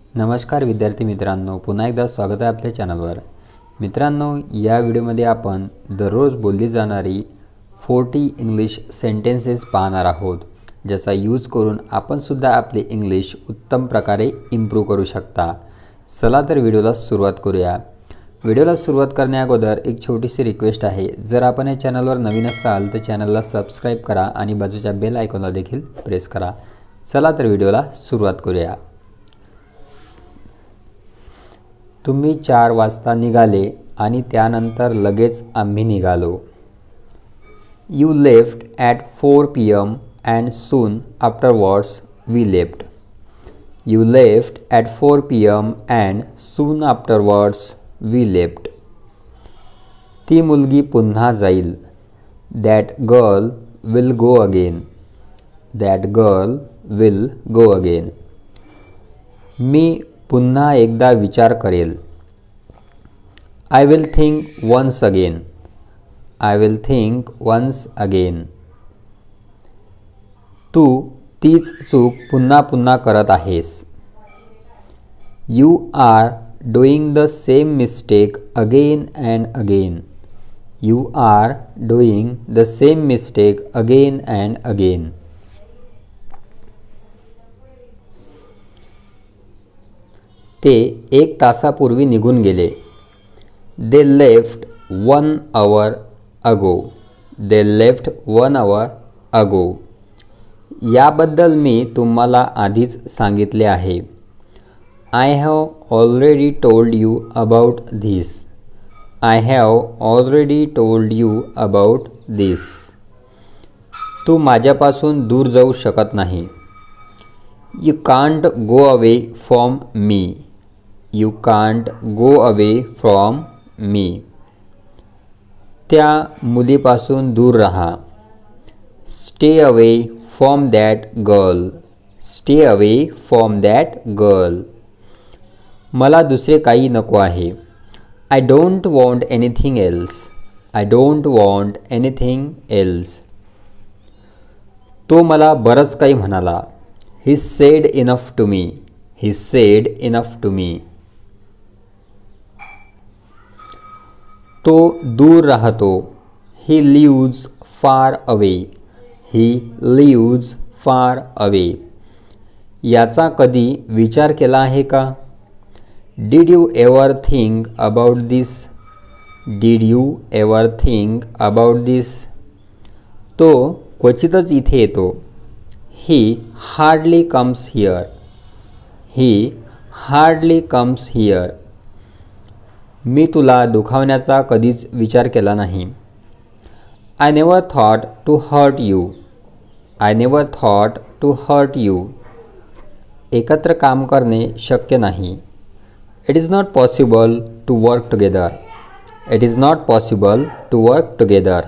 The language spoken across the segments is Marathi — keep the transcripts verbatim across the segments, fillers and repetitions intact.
नमस्कार विद्यार्थी मित्रांनो, पुन्हा एकदा स्वागत आहे आपल्या चॅनलवर। मित्रांनो, या व्हिडिओमध्ये आपण दररोज बोलली जाणारी चाळीस इंग्लिश सेंटेन्सेस पाहणार आहोत, ज्याचा यूज करून आपण सुद्धा आपले इंग्लिश उत्तम प्रकारे इम्प्रूव्ह करू शकता। चला तर व्हिडिओला सुरुवात करूया। व्हिडिओला सुरुवात करण्याअगोदर एक छोटीशी रिक्वेस्ट आहे, जर आपण या चॅनलवर नवीन असाल तर चॅनलला सबस्क्राइब करा आणि बाजूच्या बेल आयकॉनला देखील प्रेस करा। चला तर व्हिडिओला सुरुवात करूया। तुम्ही चार वाजता निघाले आणि त्यानंतर लगेच आम्ही निघालो। You left at four p m and soon afterwards we left. You left at four p m and soon afterwards we left. ती मुलगी पुन्हा जाईल। That girl will go again. That girl will go again. मी पुन्हा एकदा विचार करेल। I will think once again. I will think once again. तू तीच चूक पुन्हा पुन्हा करत आहेस। You are doing the same mistake again and again. You are doing the same mistake again and again. ते एक तासापूर्वी निघून गेले। They left one hour ago. They left one hour ago. याबद्दल मी तुम्हाला आधीच सांगितले आहे। I have already told you about this. I have already told you about this. तू माझ्यापासून दूर जाऊ शकत नाही। You can't go away from me. You can't go away from me. त्या मुलीपासून दूर रहा। Stay away from that girl. Stay away from that girl. मला दुसरे काही नको आहे। I don't want anything else. I don't want anything else. तो मला बरंच काही म्हणाला। He said enough to me. He said enough to me. तो दूर राहतो। He lives far away. He lives far away. याचा कधी विचार केला आहे का? Did you ever think about this? Did you ever think about this? तो क्वचितच इथे येतो। He hardly comes here. He hardly comes here. मी तुला दुखावण्याचा कधीच विचार केला नाही। I never thought to hurt you. I never thought to hurt you. एकत्र काम करणे शक्य नाही। It is not possible to work together. It is not possible to work together.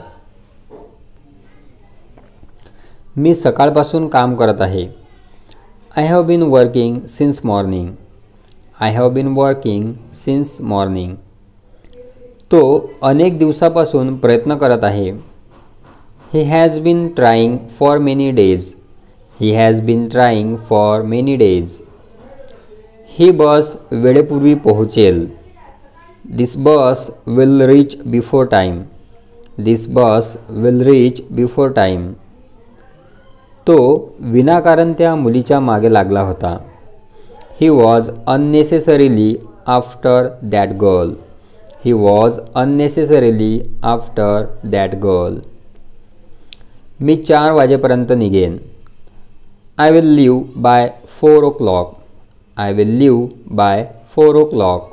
मी सकाळपासून काम करत आहे। I have been working since morning. I have been working since morning. तो अनेक दिवसापासून प्रयत्न करत आहे। He has been trying for many days. He has been trying for many days. ही बस वेळेपूर्वी पोहोचेल। This bus will reach before time. This bus will reach before time. तो विनाकारण त्या मुलीच्या मागे लागला होता। He was unnecessarily after that girl. He was unnecessarily after that girl. मी चार वाजेपर्यंत निघेन। I will leave by four o'clock. I will leave by four o'clock.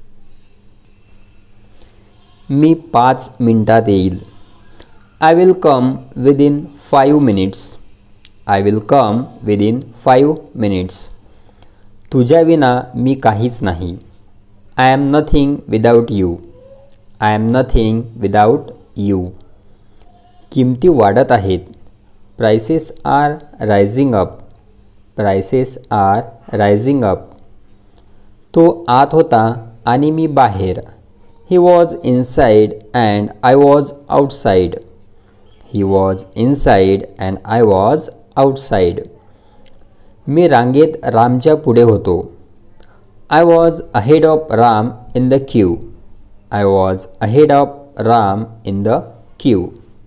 मी पाच मिनिटात येईल। I will come within five minutes. I will come within five minutes. तुझ्या विना मी काहीच नाही। I am nothing without you. I am nothing without you. किमती वाढत आहेत। Prices are rising up. Prices are rising up. तो आत होता आणि मी बाहेर। He was inside and I was outside. He was inside and I was outside. मी रांगेत रामच्या पुढे होतो। I was ahead of Ram in the queue. I was ahead of Ram in the queue.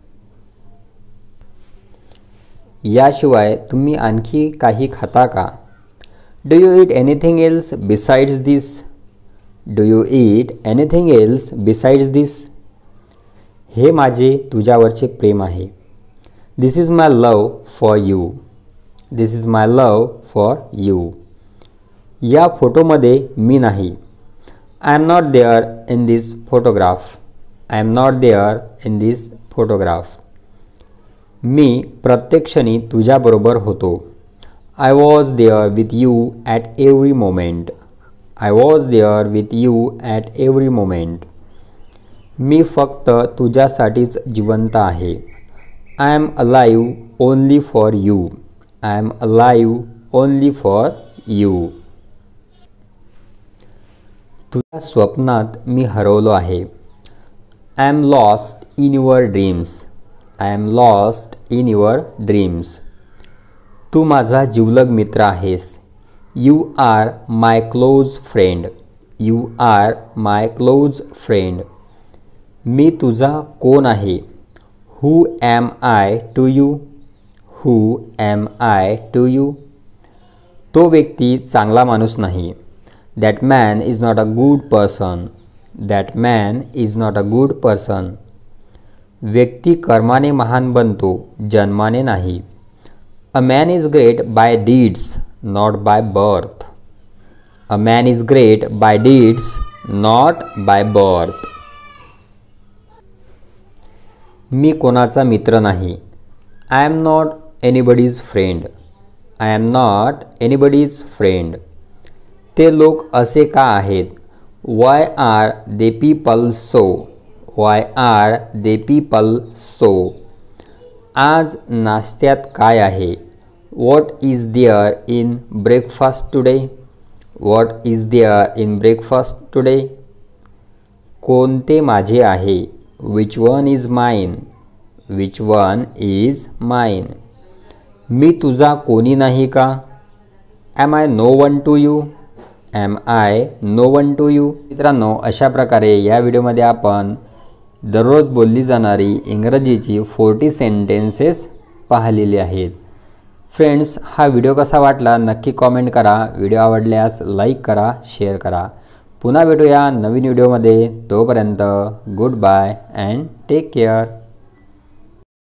याशिवाय तुम्ही आणखी काही खाता का? Do you eat anything else besides this? Do you eat anything else besides this? हे माझे तुझ्यावरचे प्रेम आहे. This is my love for you. This is my love for you. या फोटोमध्ये मी नाही. I am not there in this photograph. I am not there in this photograph. मी प्रत्येक क्षणी तुझ्याबरोबर होतो. I was there with you at every moment. I was there with you at every moment. मी फक्त तुझ्यासाठीच जिवंत आहे. I am alive only for you. I am alive only for you. तुझ्या स्वप्नात मी हरवलो आहे. I am lost in your dreams. I am lost in your dreams. तू माझा जिवलग मित्र आहेस. You are my close friend. You are my close friend. मी तुझा कोण आहे? Who am I to you? Who am I to you? तो व्यक्ती चांगला माणूस नाही. That man is not a good person. That man is not a good person. व्यक्ती कर्माने महान बनतो, जन्माने नाही. A man is great by deeds, not by birth. A man is great by deeds, not by birth. मी कोणाचा मित्र नाही. I am not anybody's friend. I am not anybody's friend. ते लोक असे का आहेत? Why are they people so? Why are they people so? आज नाश्त्यात काय आहे? What is there in breakfast today? What is there in breakfast today? कोणते माझे आहे? Which one is mine? Which one is mine? मी तुझा कोणी नाही का? Am I no one to you? Am I no one to you? मित्रांनो, अशा प्रकारे या व्हिडिओमध्ये आपण दररोज बोलली जाणारी इंग्रजीची फोर्टी सेंटेन्सेस पाहिलेली आहेत. फ्रेंड्स, हा व्हिडिओ कसा वाटला नक्की कॉमेंट करा. व्हिडिओ आवडल्यास लाईक करा, शेअर करा. पुन्हा भेटूया नवीन व्हिडिओमध्ये. तोपर्यंत good bye and take care.